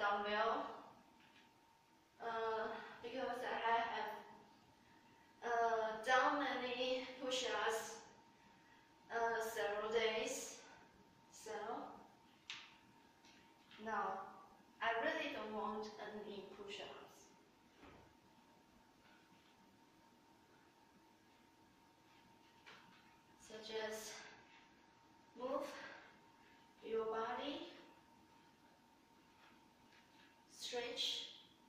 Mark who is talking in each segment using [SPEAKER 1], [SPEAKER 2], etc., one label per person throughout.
[SPEAKER 1] dumbbell because I have done many push-ups several days. So now I really don't want any push-ups. So just move your body, stretch.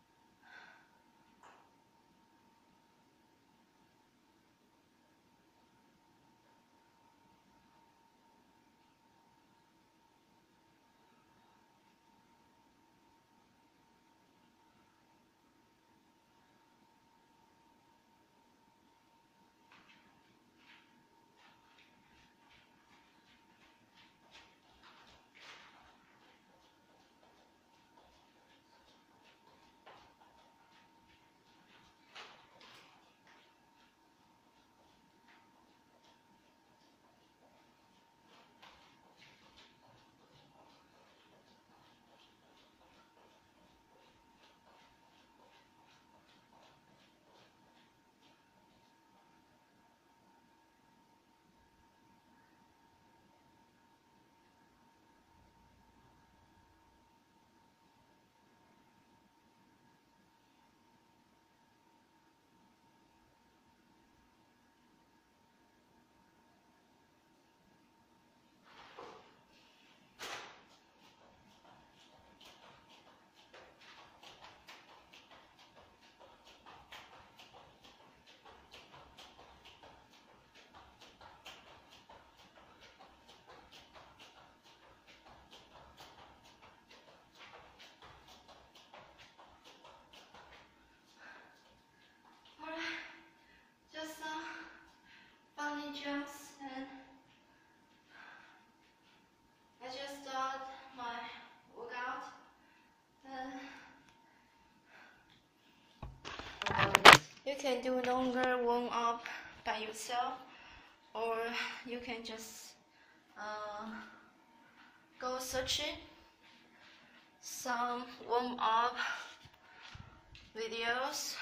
[SPEAKER 1] Jumps, and I just start my workout. You can do longer warm up by yourself, or you can just go searching some warm up videos.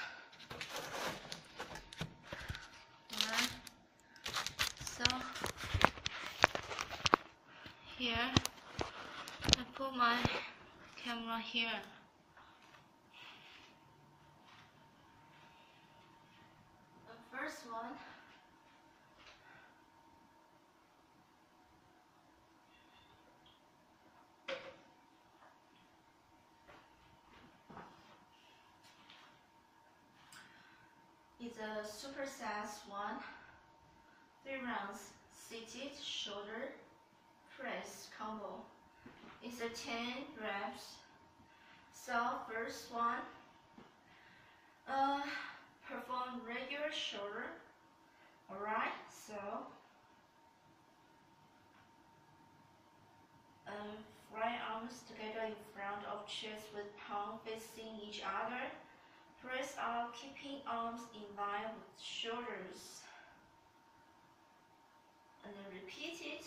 [SPEAKER 1] So here, I put my camera here. The first one is a Superset one. 3 rounds seated shoulder press combo. It's a 10 reps. So first one, perform regular shoulder. Alright, so right arms together in front of chest with palm facing each other. Press up, keeping arms in line with shoulders. And then repeat it.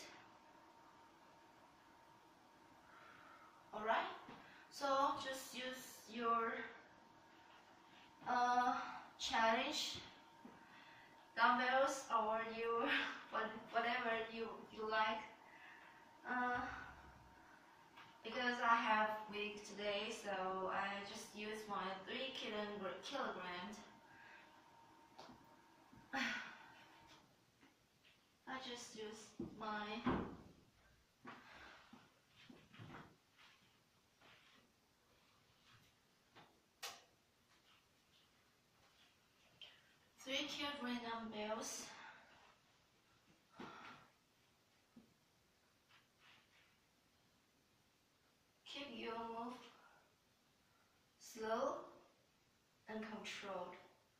[SPEAKER 1] Alright, so just use your challenge dumbbells or your whatever you like. Because I have weight today, so I just use my 3 kilograms. I just use my dumbbells. Keep your move slow and controlled.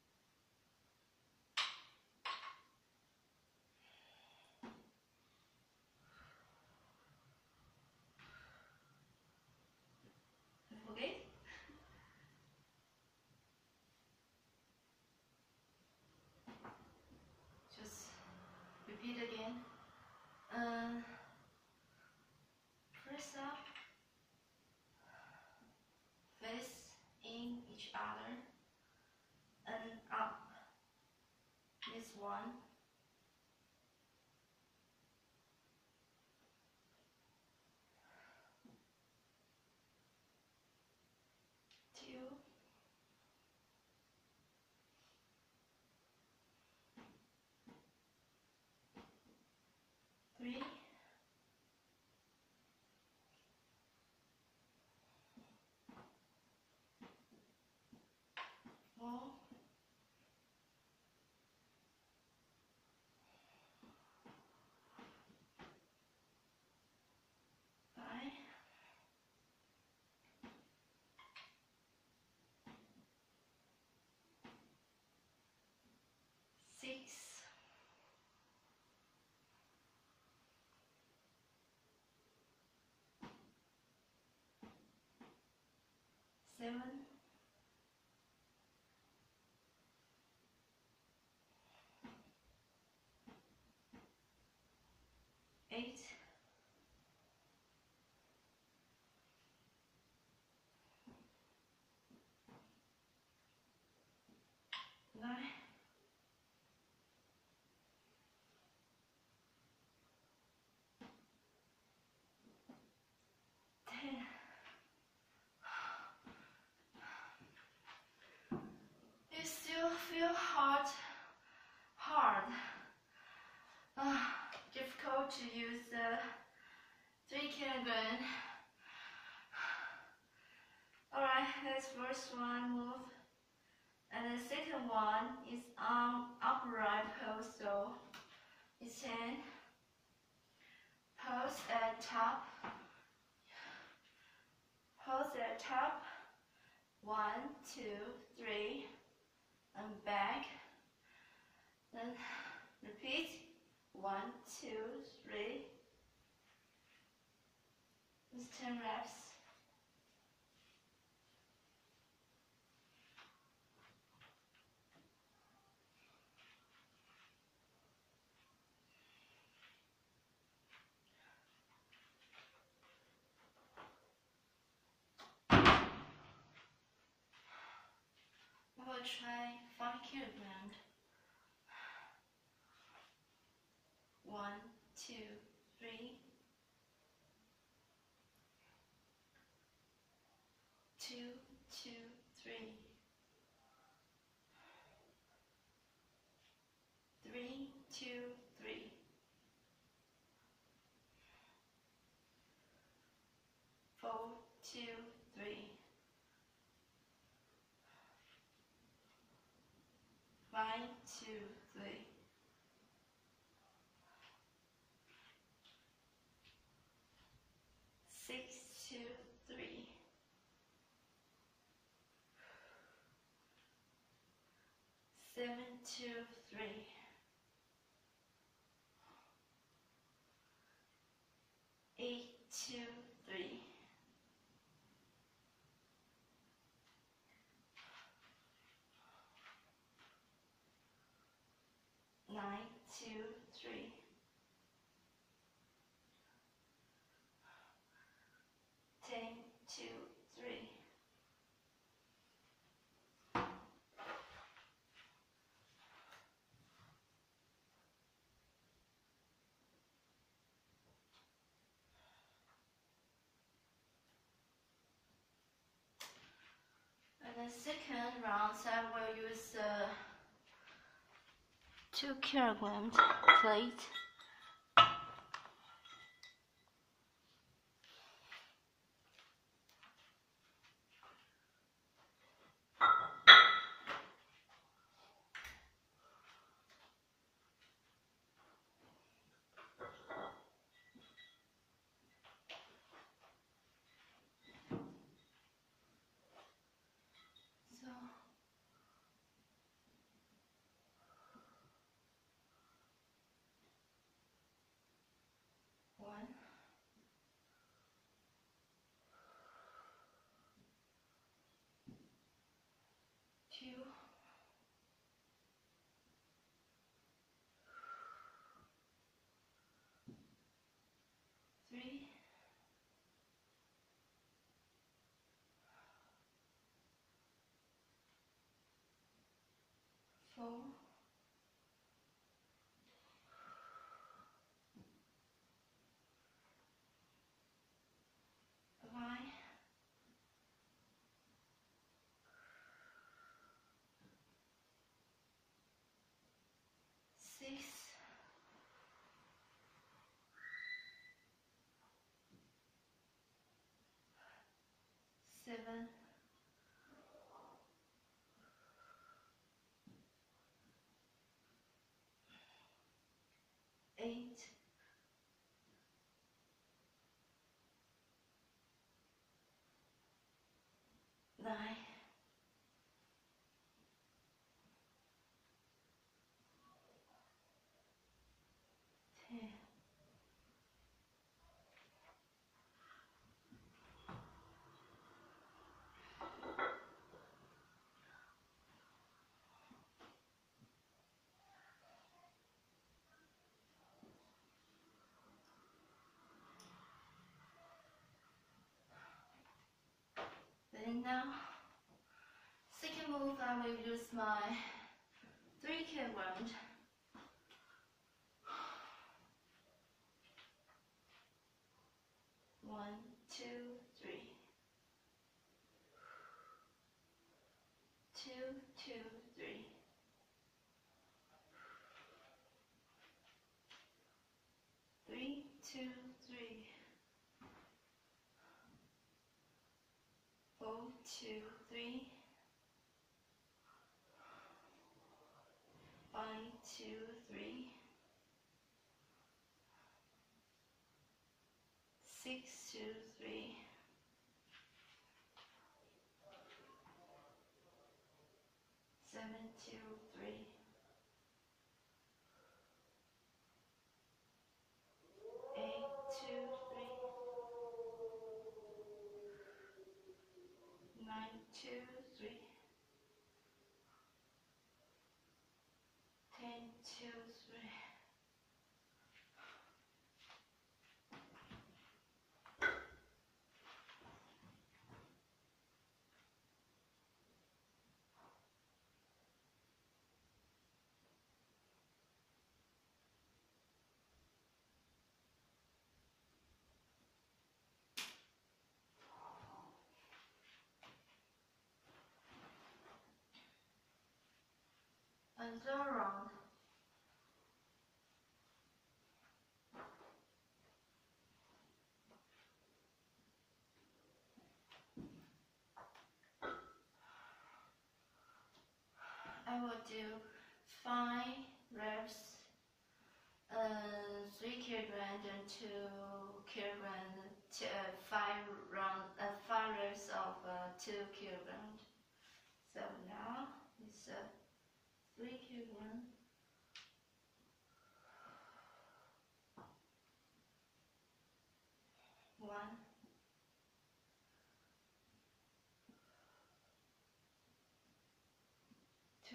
[SPEAKER 1] Okay? Just repeat again. Press up. other, and up. This one. Two. Three. Four. 5. 6. 7. 8. 9. 10. You still feel hard. Difficult to use the 3 kilogram. Alright, that's first one move. And the second one is upright pose. So it's 10. Pose at top. Pose at top. 1, 2, 3, and back. Then repeat. 1, 2, 3. It's 10 reps. I will try 5 kilograms. 1, 2, 3. 2, 2, 3. 3, 2, 3. 4, 2, 3. 5, 2, 3. 6, 2, 3. 7, 2, 3. 8, 2, 3. 9, 2, 3. 10, 2, 3. And the second round, I will use 2 kilograms plate. So 1, 2, 3, 4, 4, 5, 6, 7, 8, 9, 10. Then now, second move, I will use my 3K round. 1, 2, 3. 2, 2, 3. 3, 2, 3. 4, 2, 3. 5, 2, 3. 6, 2, 3. 7, 2, 3. 8, 2, 3. 9, 2, 3. 10, 2, 3. And go around. I will do 5 reps, 3 kilogram and 2 kilogram, 5 reps of 2 kilogram. So now it's 3 kilogram. 1, 2,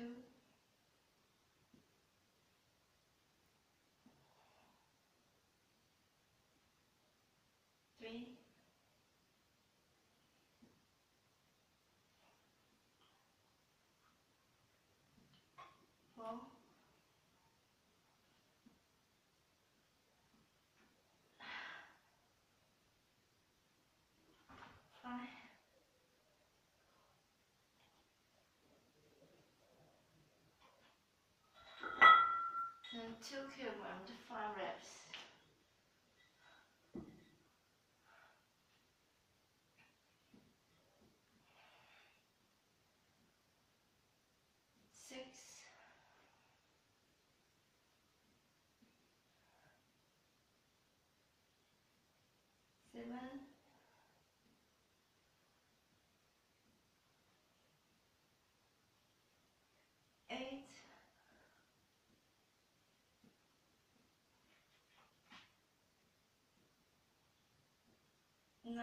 [SPEAKER 1] 3, 4, 5, and 2 kilogram, 5 reps. 6, 7, 8, 9,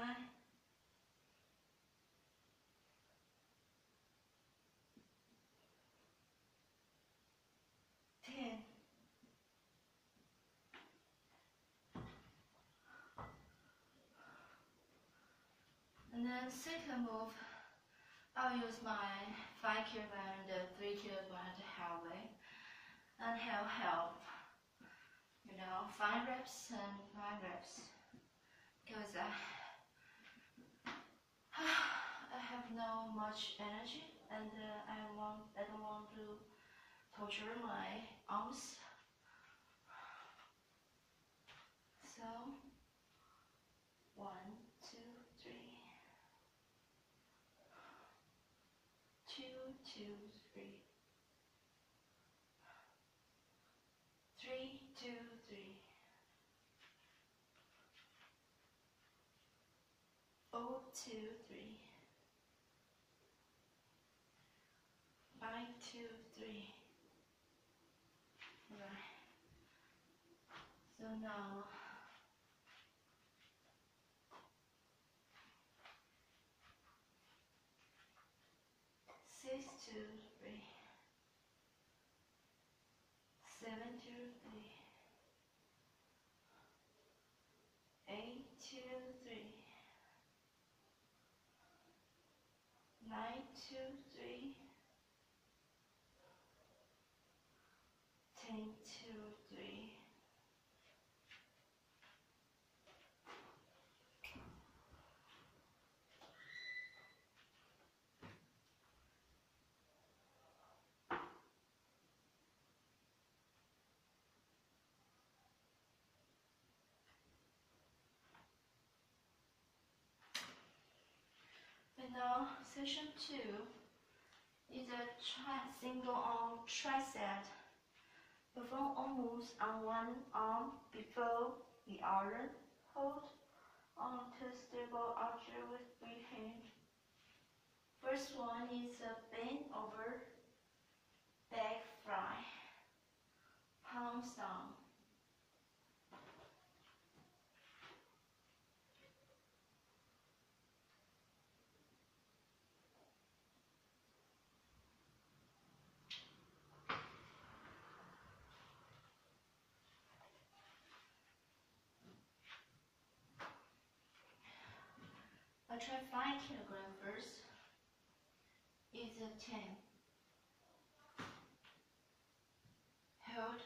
[SPEAKER 1] 10. And then second move, I'll use my 5 kilogram and 3 kilogram halfway and help. 5 reps and 5 reps. Because I have no much energy and I don't want to torture my arms. So 1, 2, 3. 2, 2, 3. 3, 2, 3. 4, 2, 3. 5, 2, 3. Right. So now 6, 2, 3. 7, 2, 3. 8, 2, 3. 9, 2, 3. 10, 2, 3. And now session 2 is a single arm tricep. Perform all moves on one arm before the other. Hold on to stable archer with free hand. First one is a bend over back fly. Palms down. I'll try 5 kilogram first. Is a 10. Hold.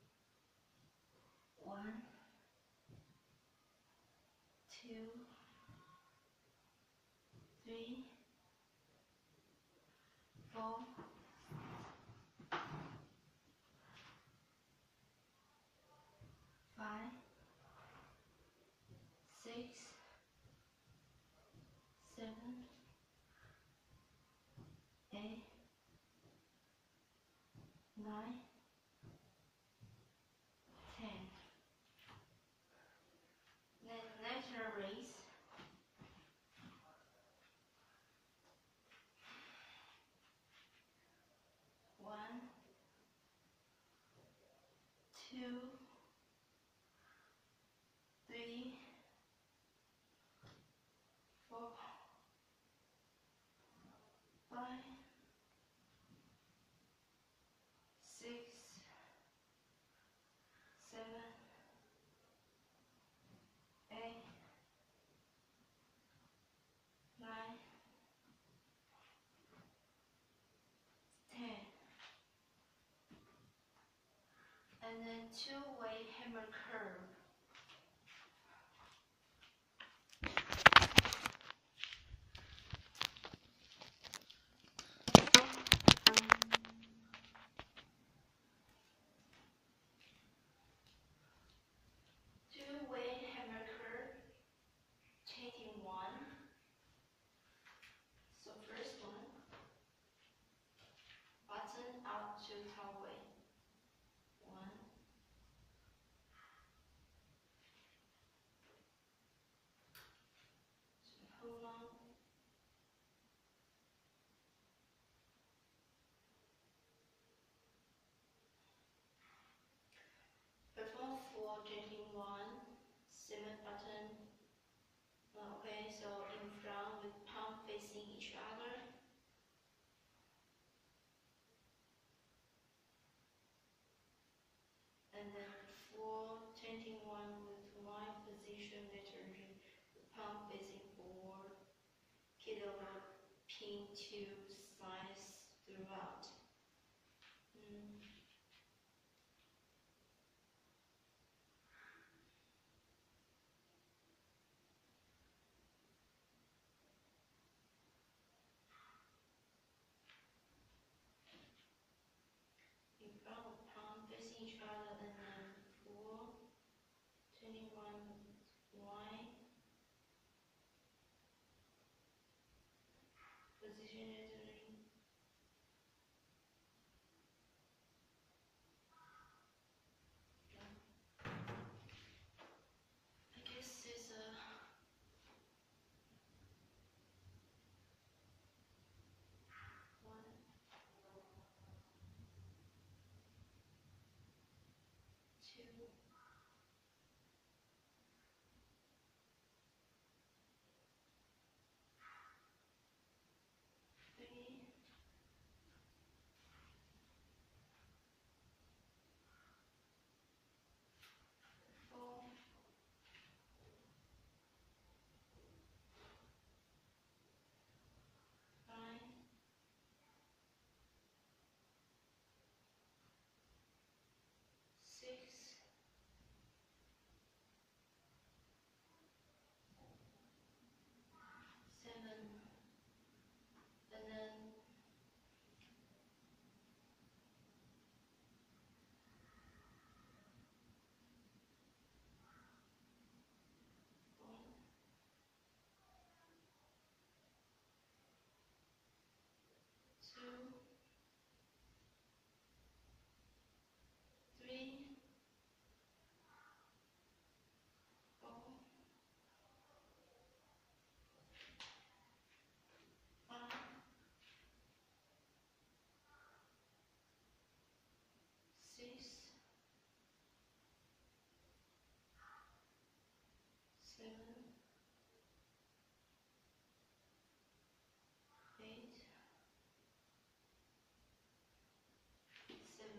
[SPEAKER 1] 1, 2, 3, 4, 5, 6, 7, 8, 9, 10. Then lateral raise. 1, 2, 3, 4, 5, 6, 7, 8, 9, 10. And then 2-way hammer curl. Taking 1. So first one, button out to halfway. 1, 2, hold on. Perform 4, taking 1, 7 button. Okay, so in front with palm facing each other. And then 4, taking 1 with 1 position laterally, palm facing forward, kettlebell pin to slice throughout. In front of palm facing each other, and then 4, 21 wide. Position entering. I guess it's a 1, 2, 3, 4, 5, 6, 7, and then 1, 2, 3, 4, 5, 6, 7, 8, 7.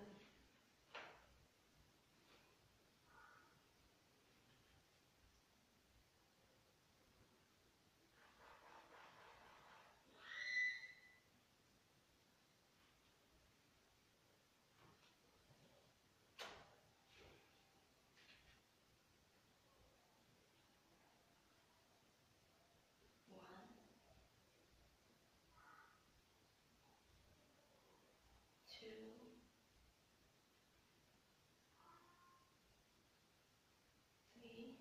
[SPEAKER 1] One, two, 3,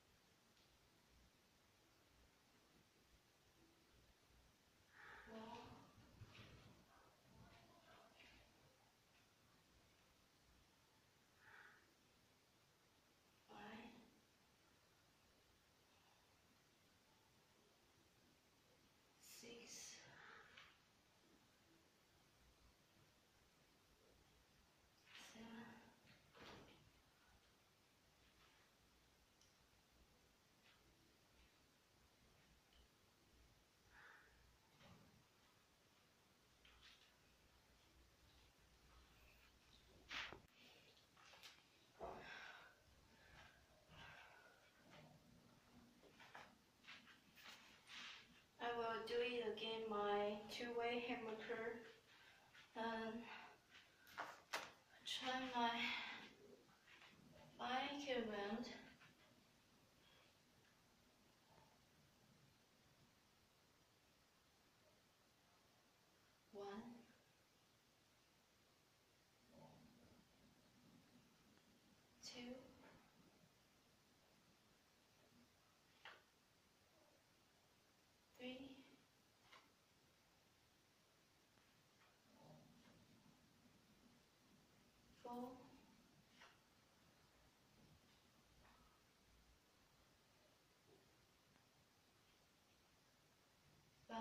[SPEAKER 1] 4, 5, 6, 7, I will do it again, my two-way hammer curl, and try my 5 round. 1, 2, 3, 4, 5,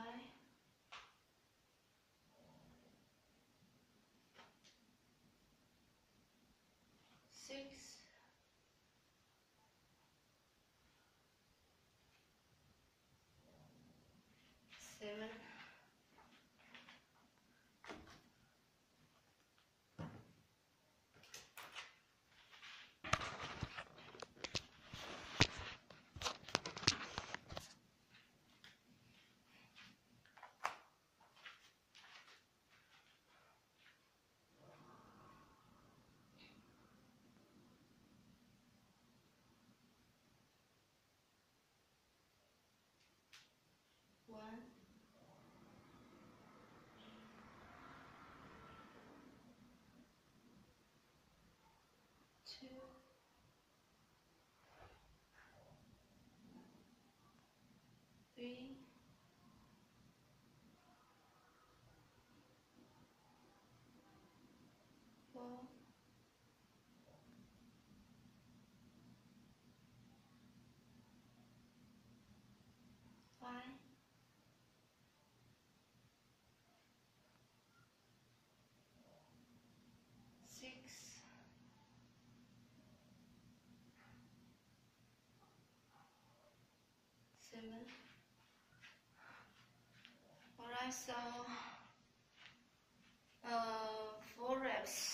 [SPEAKER 1] 6, 7, 2, 3, 4, 5, 6, 7. Alright, so 4 reps.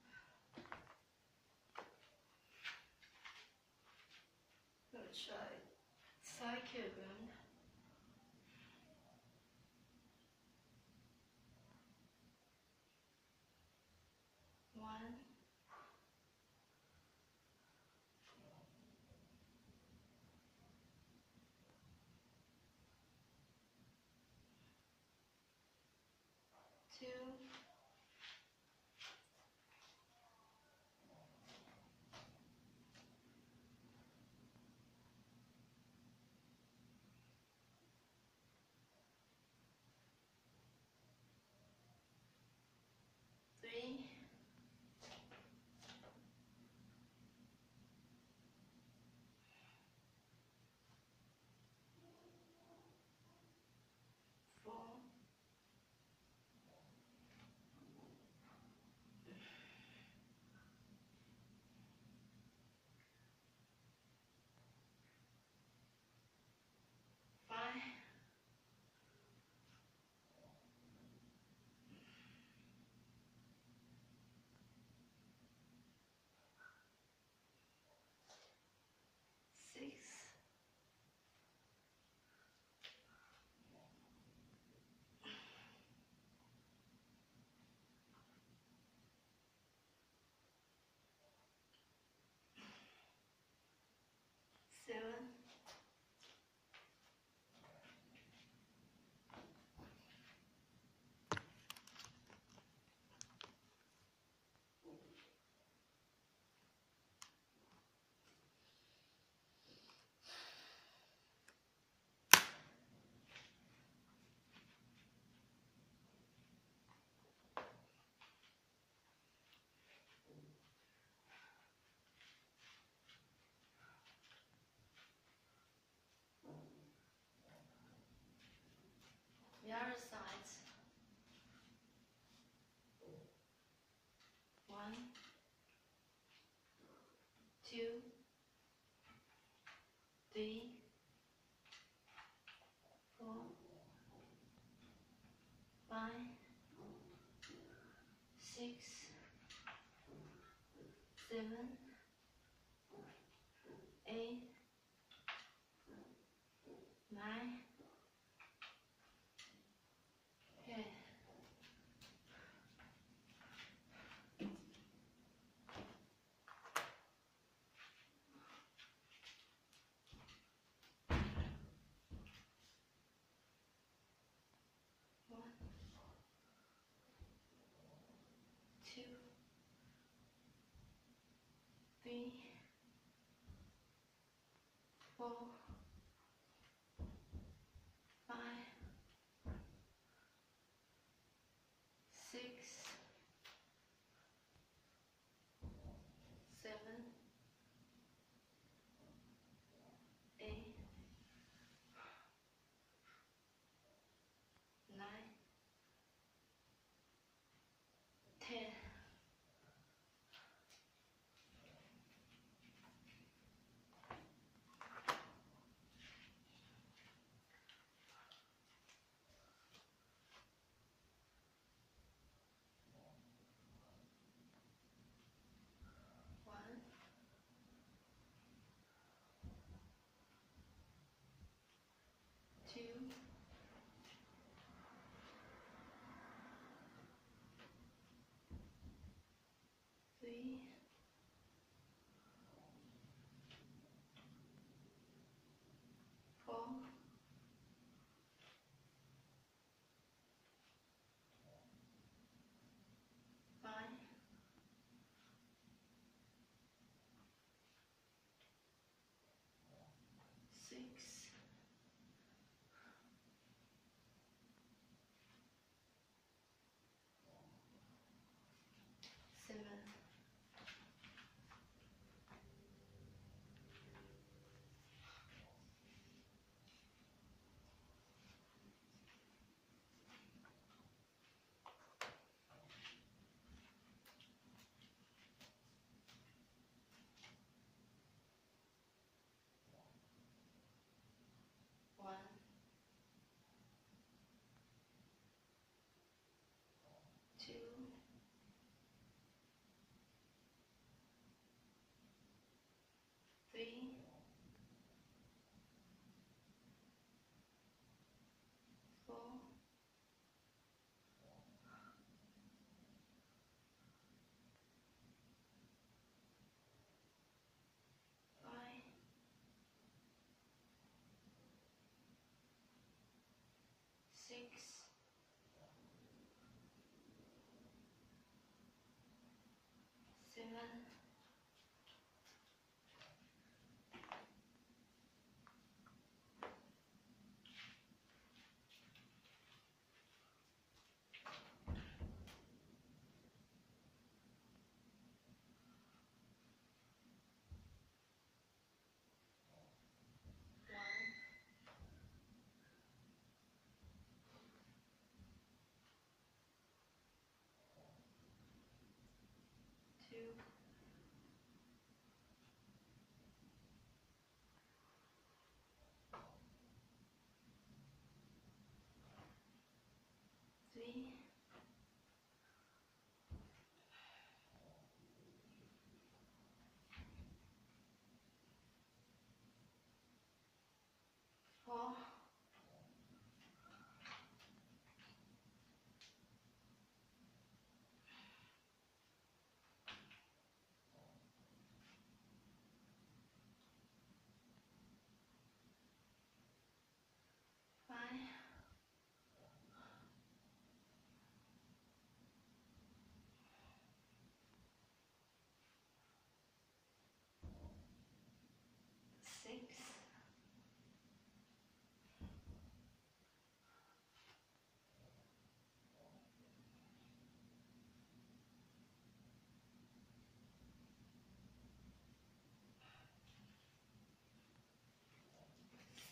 [SPEAKER 1] We'll try cycle again. 1, 2, 3, 4, 5, 6, 7, the other side. 1, 2, 3, 4, 5, 6, 7, 8, 9. Okay. 1, 2, 3, 4, 5, 6, 7, 8, 9, 10.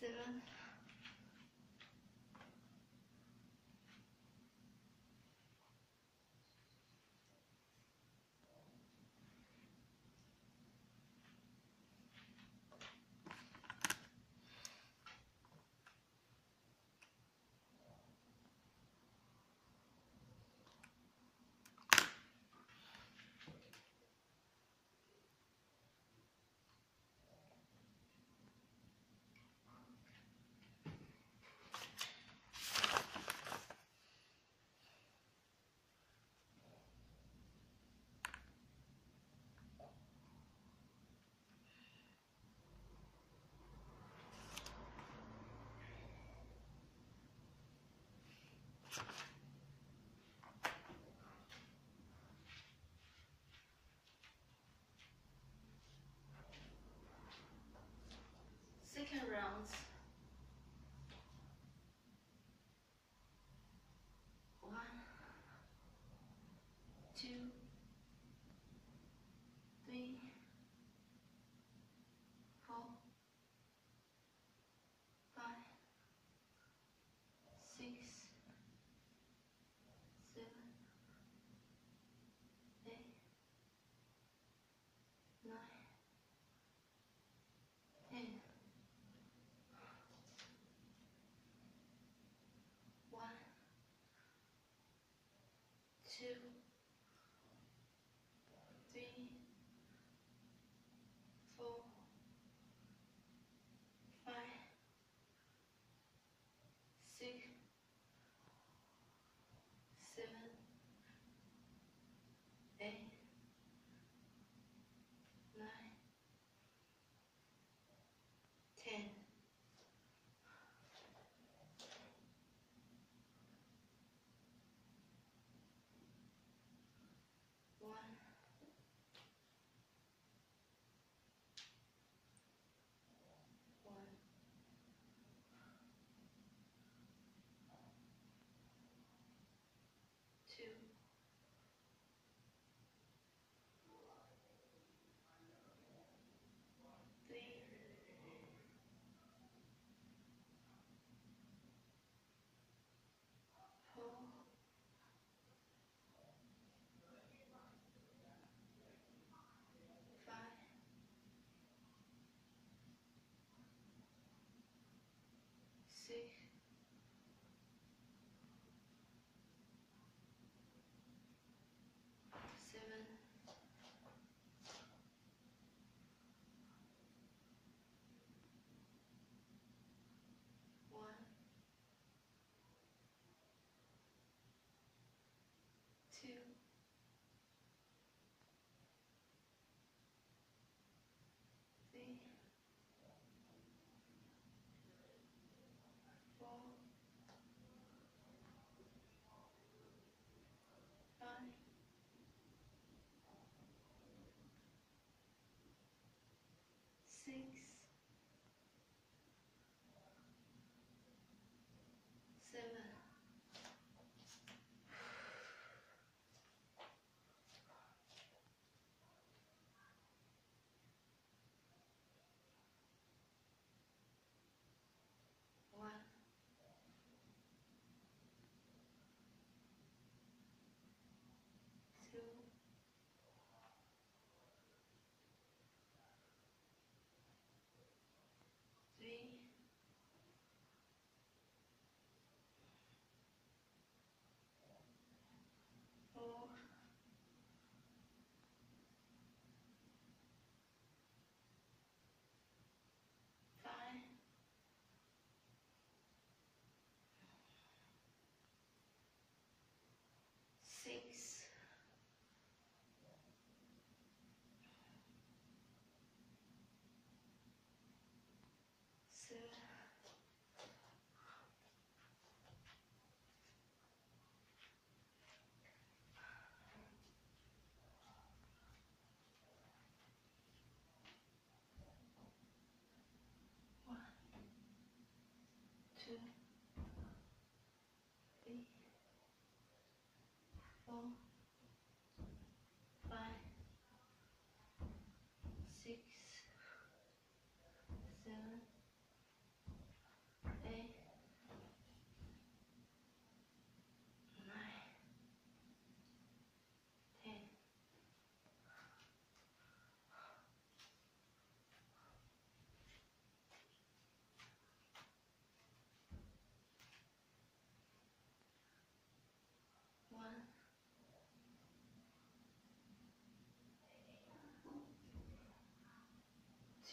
[SPEAKER 1] 7, 2nd round. 1, 2, 3, 4, 5, 6, 7, 8, 9, 10. 1, 2, 3, 4, 5, 6, 7, 8, 9, 10. 1, 1, 2, 3, 4, 5, 6, 7, 1, 2, 3, 4, 5, 6, 7. 1, 2, 3, 4, 5, 6, 7, 1, 2, 3, 4, 5, 6, 7,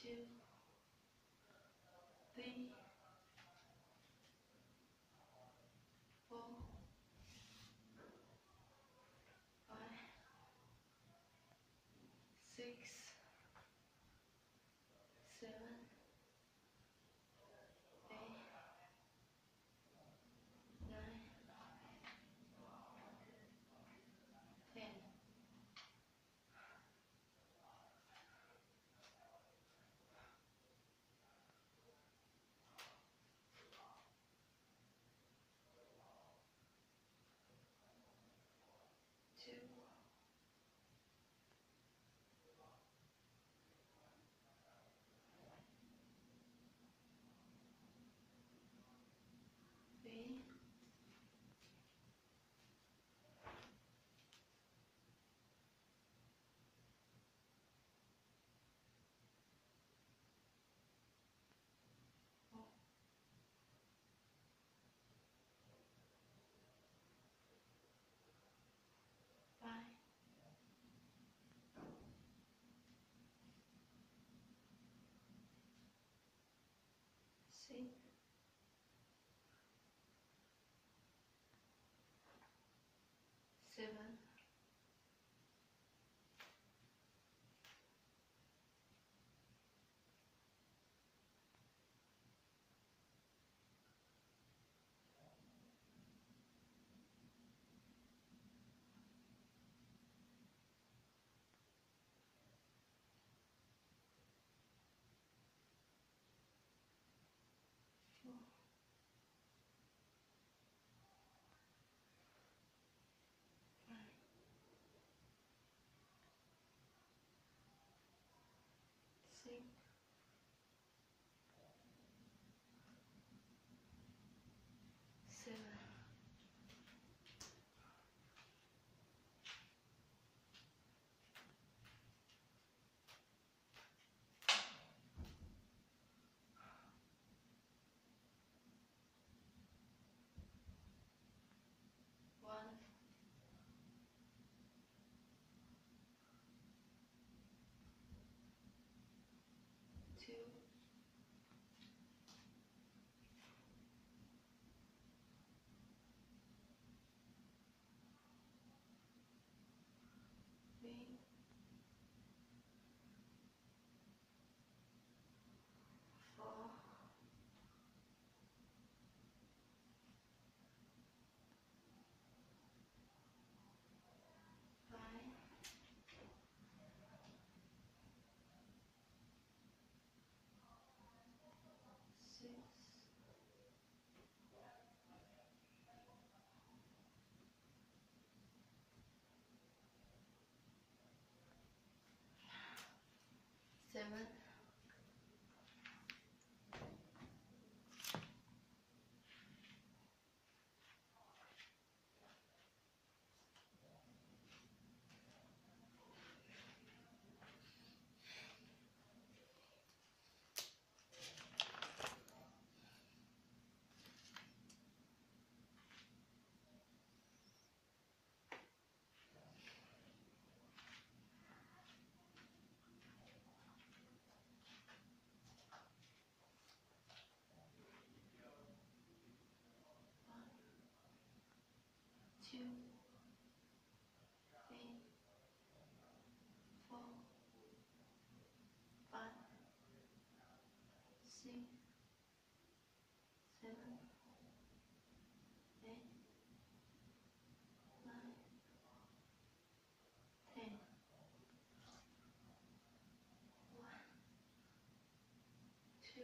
[SPEAKER 1] 2, 3, 4, 5, 6, 7, 8, 9, 10. 2, 3, 4, 5, 6, 7, 4, 5, 6, 7, 1, 2, 3, 4, 5, 6, 7, 2, 3, 4, 5, 6, 7, 8, 9, 10. 1, 2,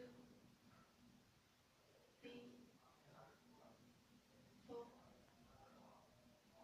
[SPEAKER 1] 3, 4,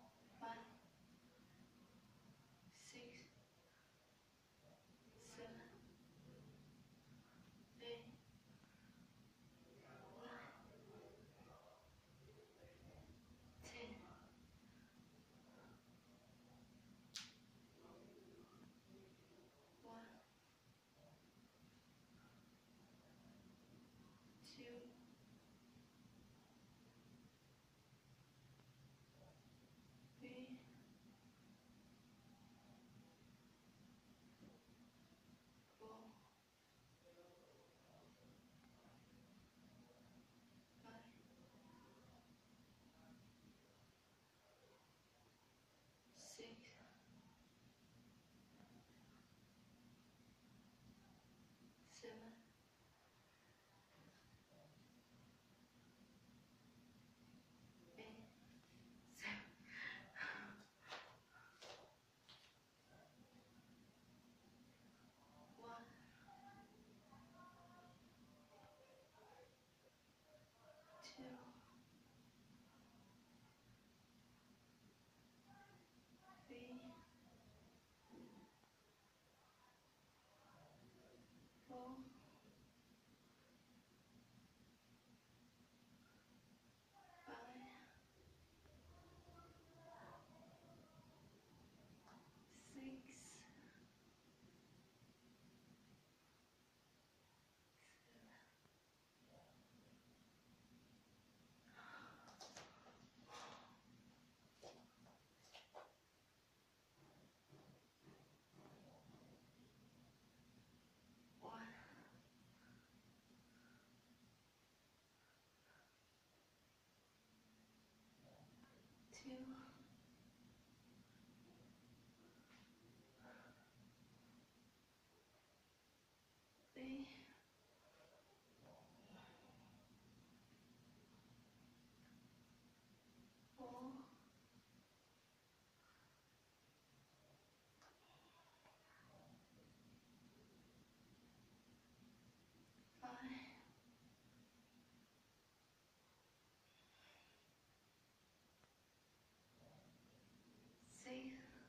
[SPEAKER 1] 2, 3, 4, 5, 6,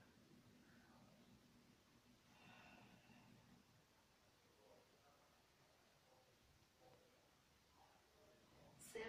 [SPEAKER 1] 7,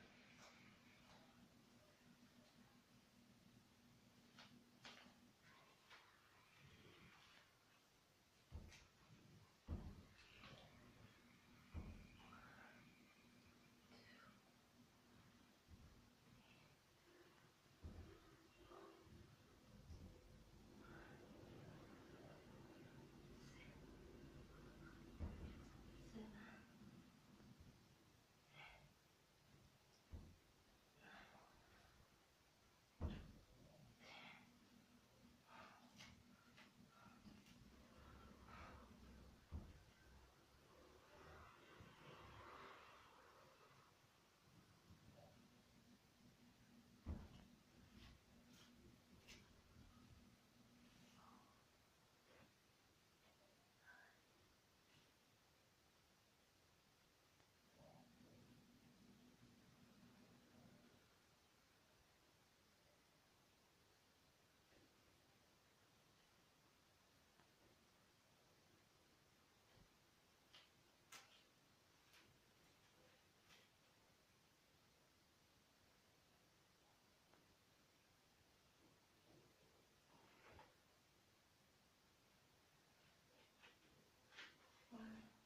[SPEAKER 1] 1,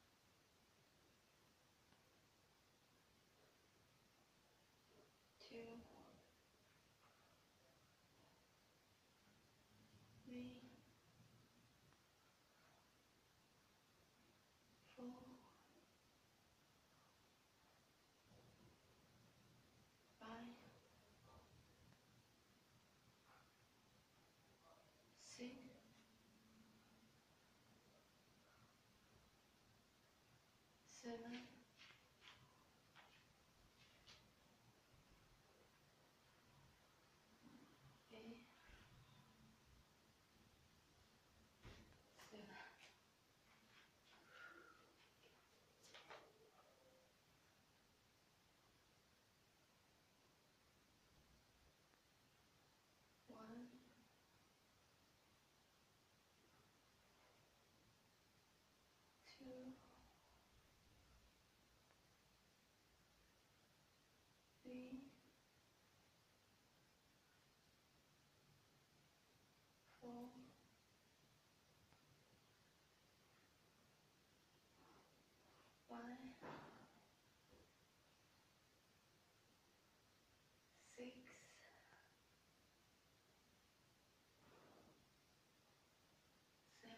[SPEAKER 1] 2, 3, 4, 5, 6, 7, 8, 7. 1, 2, 3, 4, 5, 6, 7.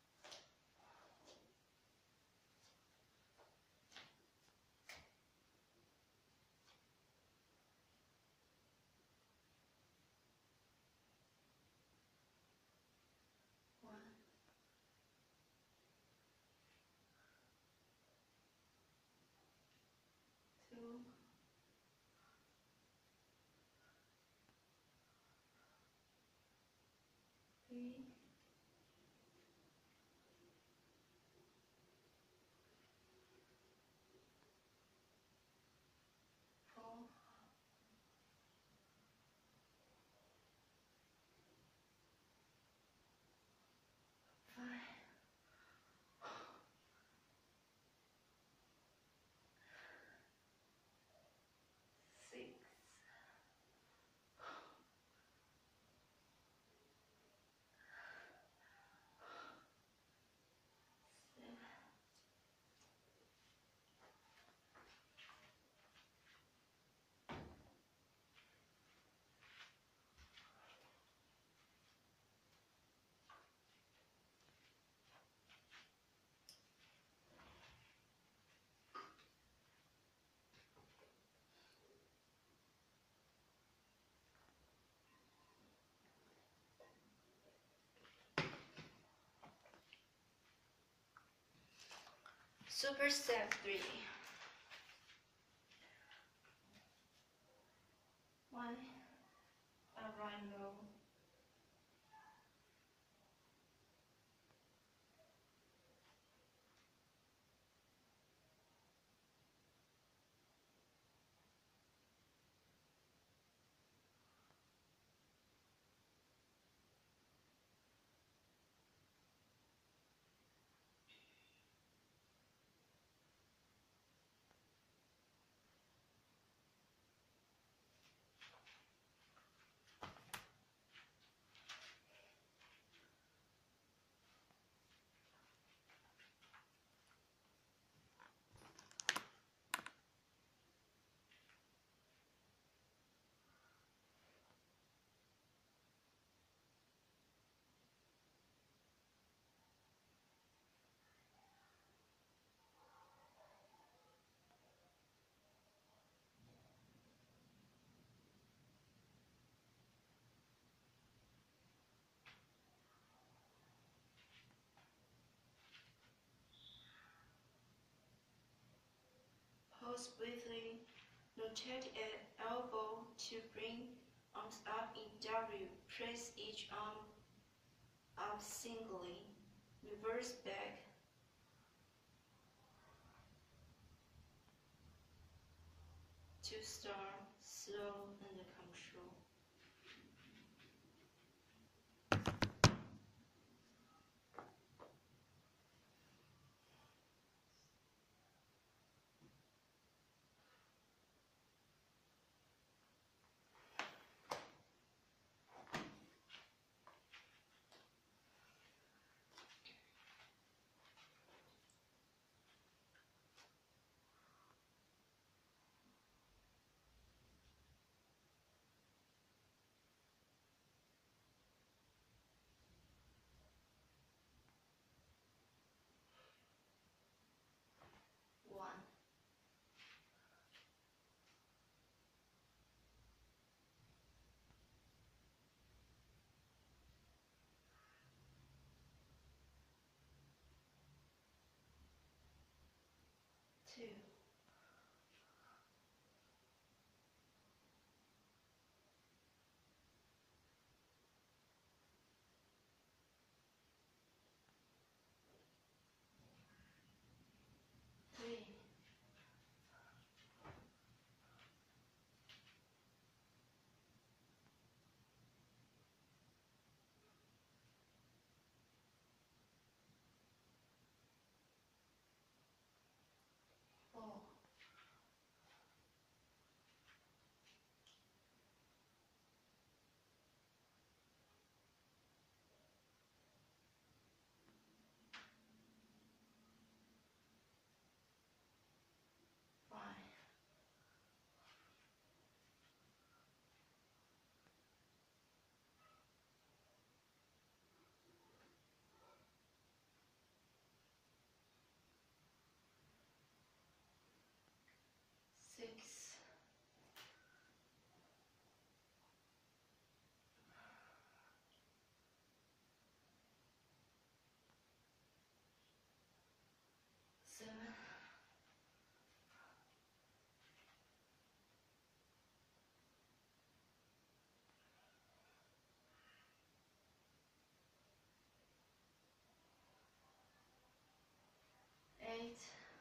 [SPEAKER 1] 1, 2, 3, 4, 5, 6, 7, Superset 3. 1. Upright row. 'Pose briefly. Rotate at elbow to bring arms up in W. Press each arm up singly. Reverse back. To start, slow and control. One. 2. 3. 4. 5. 6. 7. 8.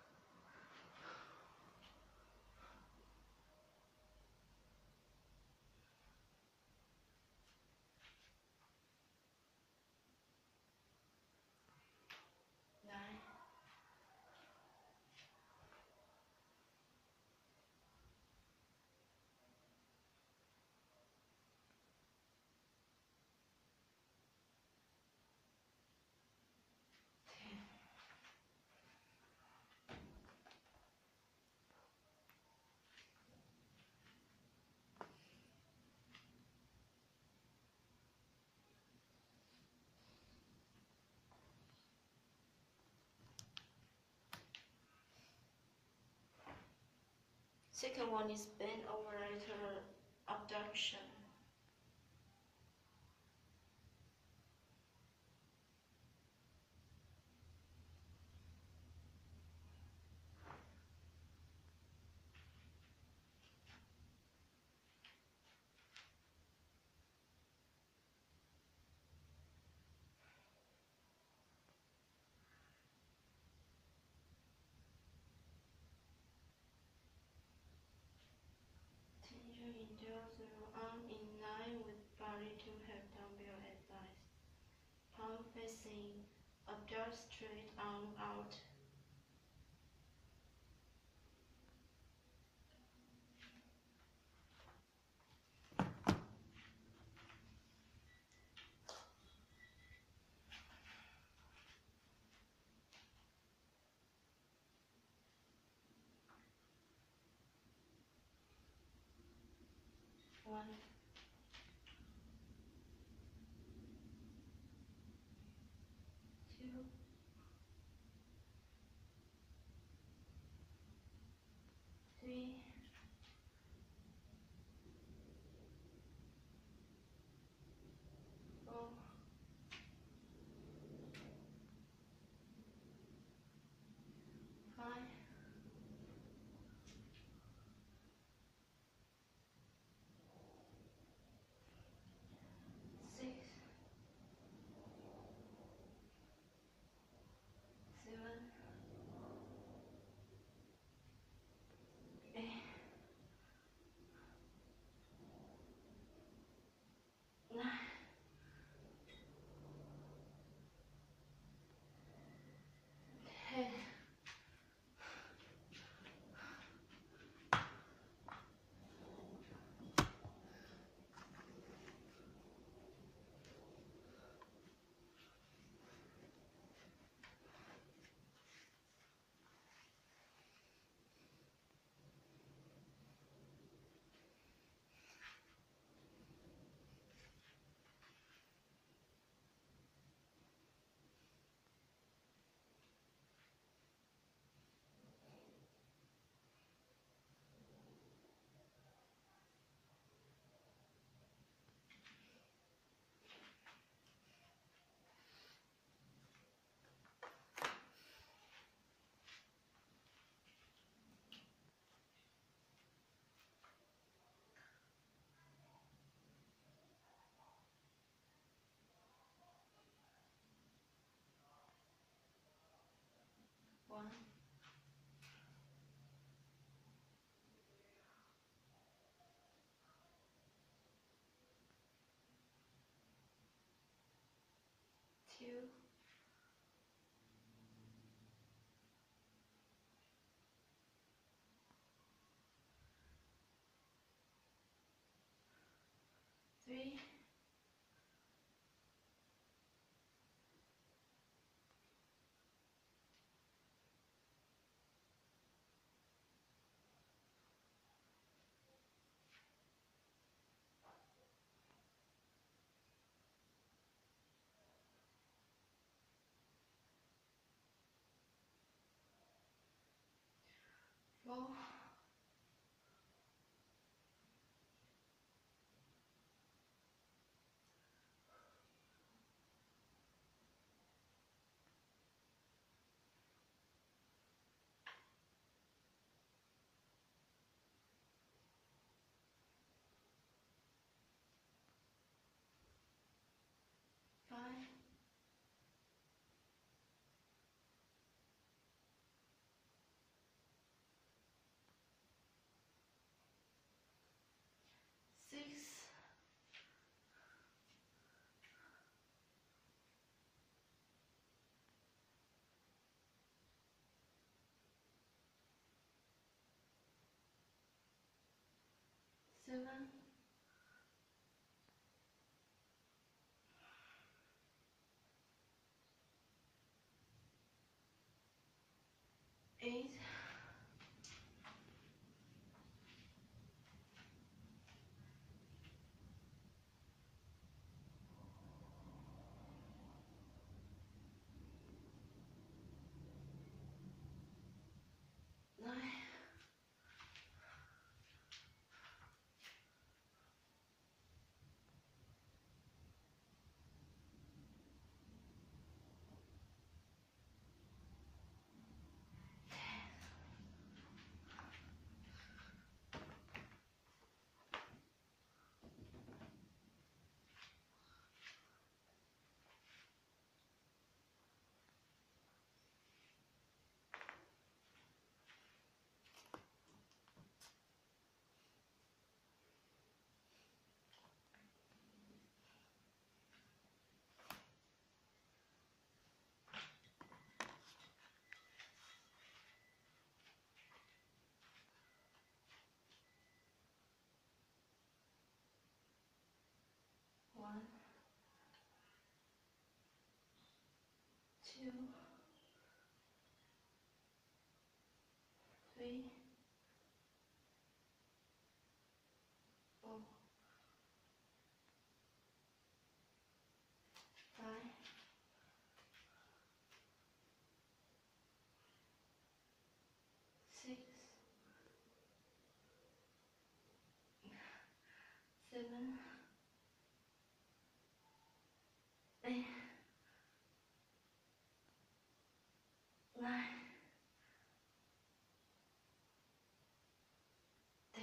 [SPEAKER 1] 9. 10. Second one is bend over lateral abduction. induce your arm in line with body to have dumbbell at thighs. Palm facing, abduct straight arm out. One, two, three, four, five, six, 7, 8, 9, 10. One, two, three, four, 5, 6, 7, 8, 9, 10. 3, 4, 5, 6, 7, 8, 9, 10.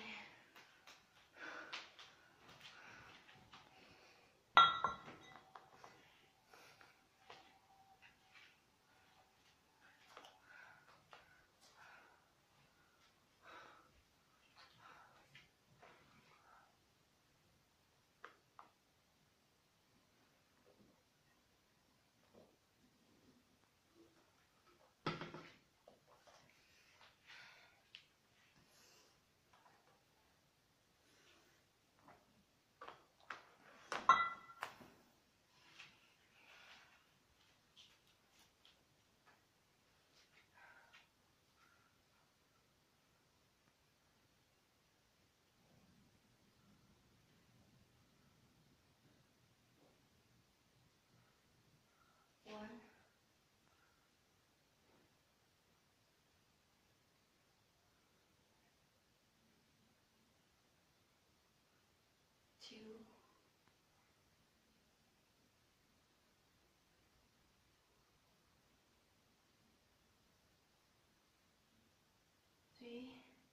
[SPEAKER 1] One, two, three,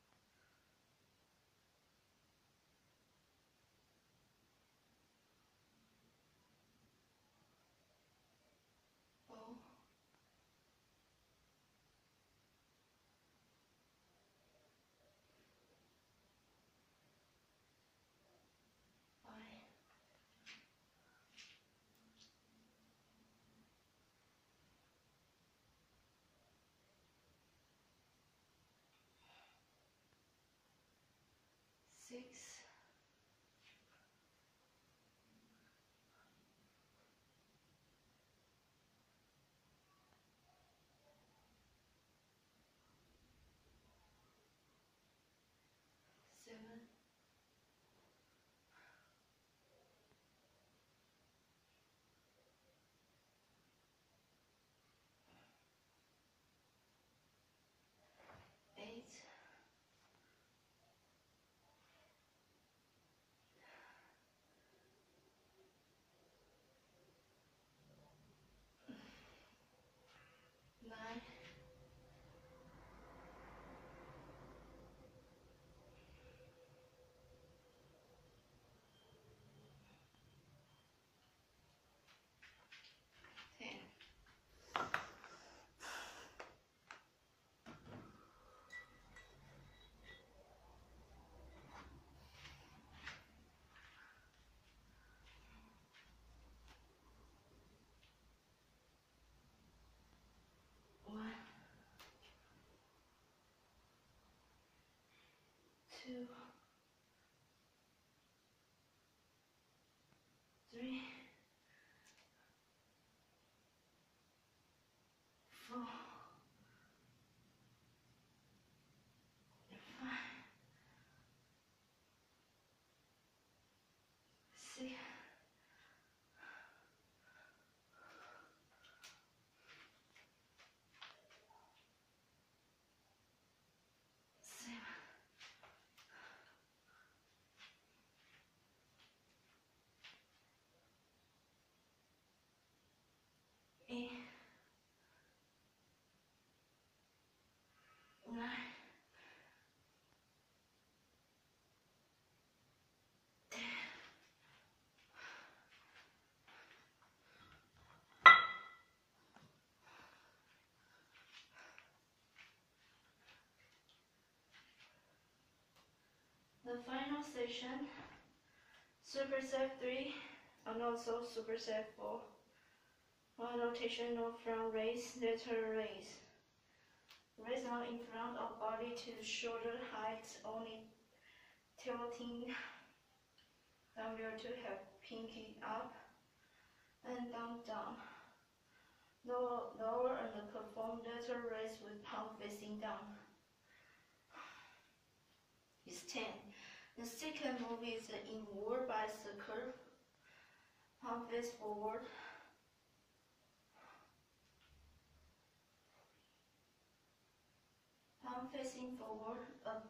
[SPEAKER 1] 4, 5, 6, 7, 8, 9, 10. One, two, three, 4, 5, 6, 7, 8, 9, 10. The final session, Superset 3 and also Superset 4. Rotational front raise, lateral raise. Raise arm in front of body to shoulder height, only tilting dumbbell to have pinky up and down. Lower and perform lateral raise with palm facing down. is 10. The second move is the inward bicep curve. Palm face forward. Palm facing forward.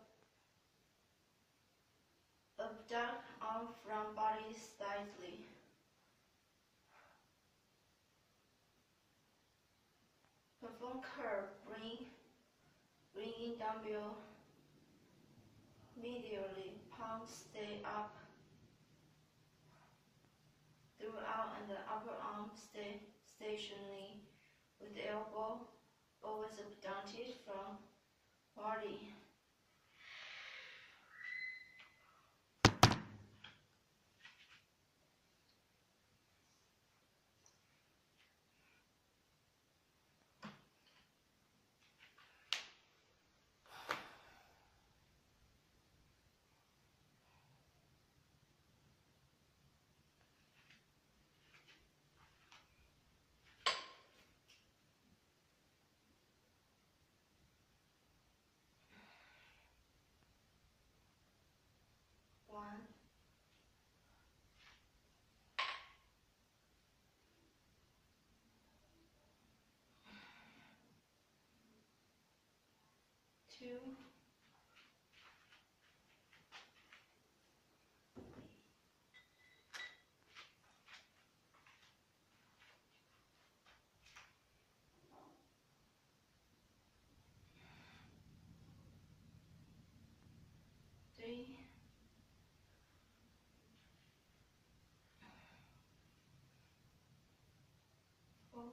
[SPEAKER 1] Abduct arm from body slightly. Perform curve. Bring in dumbbell medially. Palm stay up throughout, and the upper arm stay stationary with the elbow always abducted from body. One, two, three, four,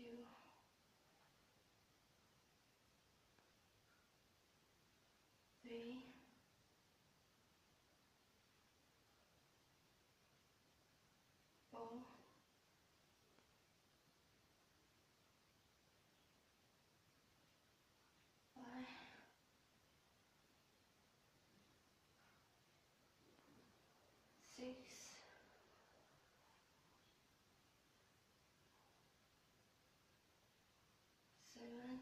[SPEAKER 1] 2, 3, 4, 5, 6, 7,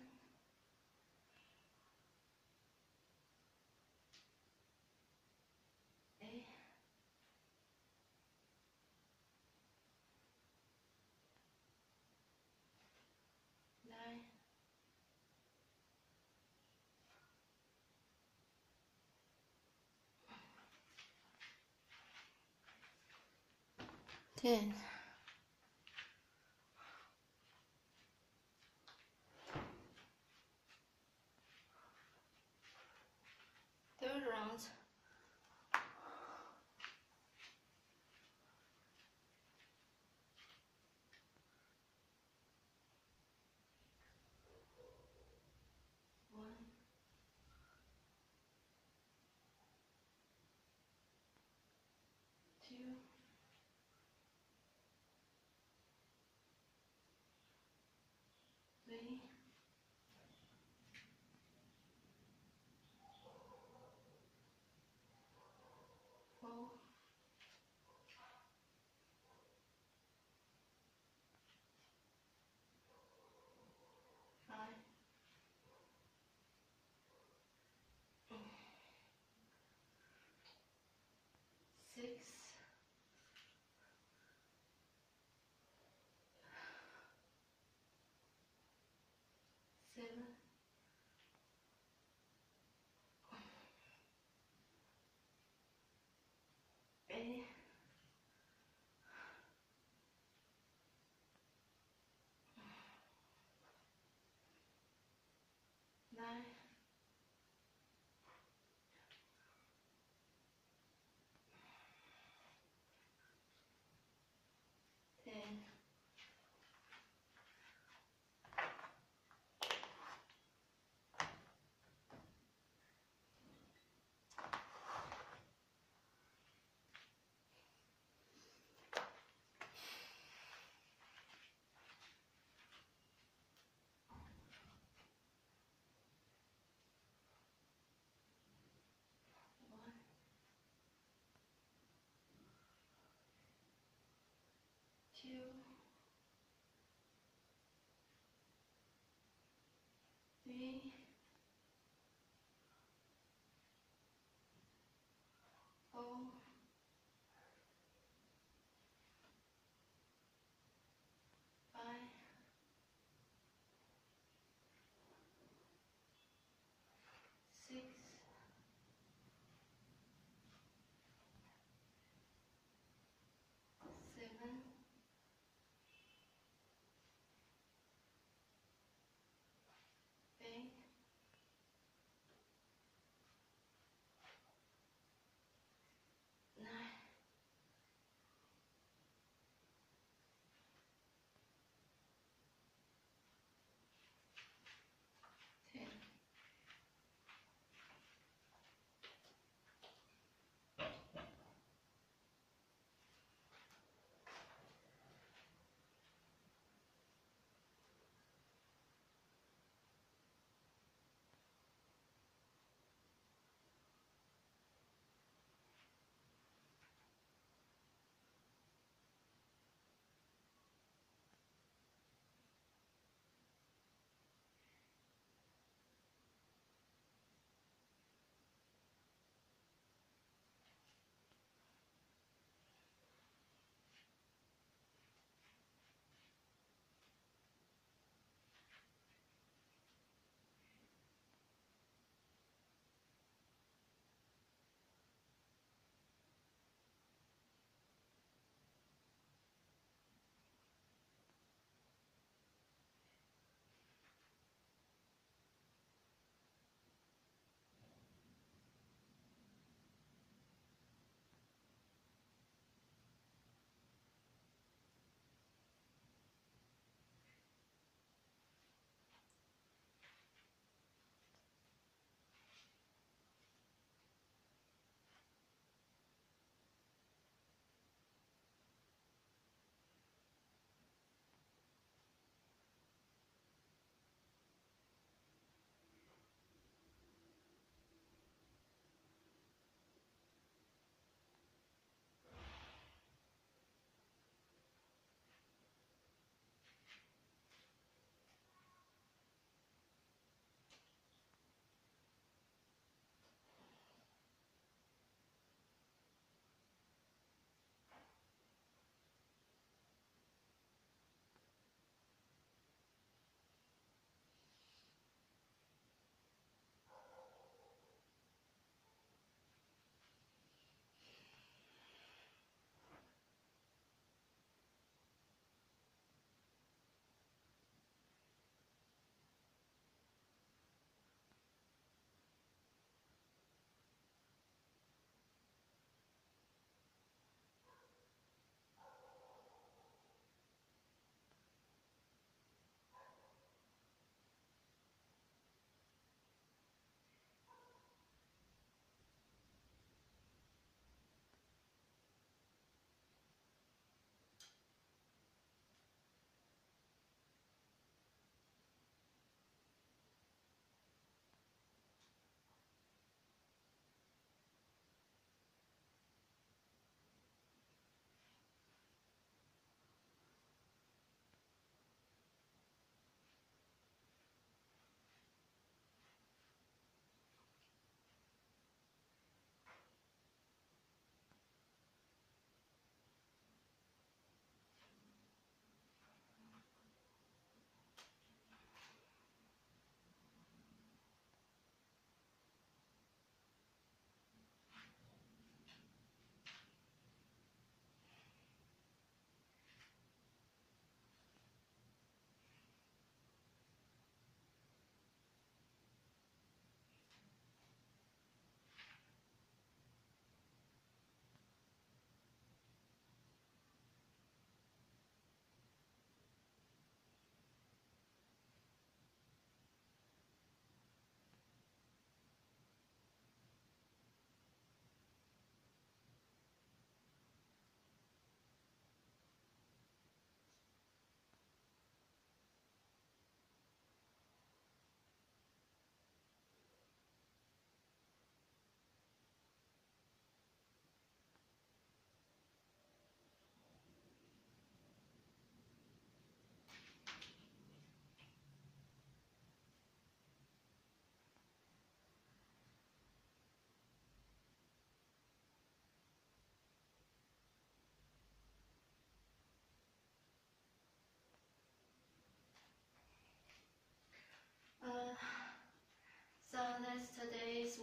[SPEAKER 1] 8, 9, 10. Third round. 1, 2,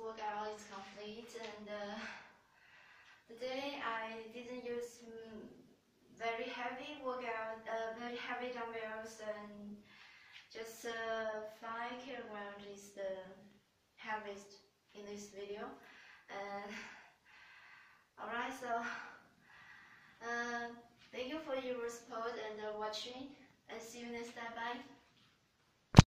[SPEAKER 1] workout is complete, and today I didn't use very heavy workout, very heavy dumbbells, and just 5 kilograms is the heaviest in this video. And alright, so thank you for your support and watching, and see you next time. Bye.